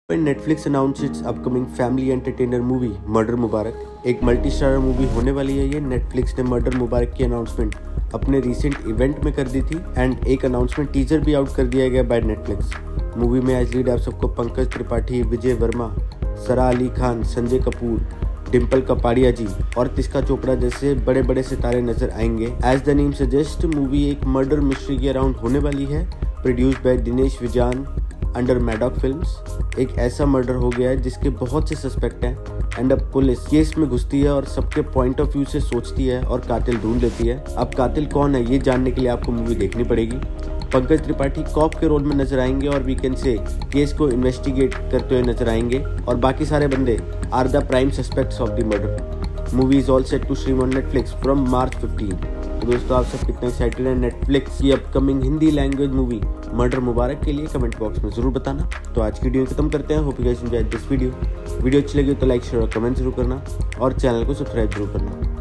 When Netflix announced its upcoming family entertainer movie murder Mubarak, एक multi starrer movie होने वाली है। ये नेटफ्लिक्स ने मर्डर मुबारक की अनाउंसमेंट अपने रिसेंट इवेंट में कर दी थी एंड एक अनाउंसमेंट टीजर भी आउट कर दिया गया बाय नेटफ्लिक्स। मूवी में एज लीड आप सबको पंकज त्रिपाठी, विजय वर्मा, सरा अली खान, संजय कपूर, डिम्पल कपाड़िया जी और तिस्का चोपड़ा जैसे बड़े बड़े सितारे नजर आएंगे। As the name suggest, movie एक मर्डर मिस्ट्री के अराउंड होने वाली है। Produced by Dinesh Vijan under Maddock films. एक ऐसा मर्डर हो गया है जिसके बहुत से सस्पेक्ट हैं एंड अब पुलिस केस में घुसती है और सबके पॉइंट ऑफ व्यू से सोचती है और कातिल ढूंढ लेती है। अब कातिल कौन है ये जानने के लिए आपको मूवी देखनी पड़ेगी। पंकज त्रिपाठी कॉप के रोल में नजर आएंगे और वी कैन से केस को इन्वेस्टिगेट करते हुए नजर आएंगे और बाकी सारे बंदे are the prime suspects of the murder. Movie is all set to stream on Netflix from March 15। तो दोस्तों, आप सब कितने एक्साइटेड हैं नेटफ्लिक्स की upcoming Hindi language movie murder Mubarak के लिए? कमेंट बॉक्स में जरूर बताना। तो आज की वीडियो खत्म करते हैं। Hope you guys enjoyed this video अच्छी लगी तो लाइक, शेयर और कमेंट जरूर करना और चैनल को सब्सक्राइब जरूर करना।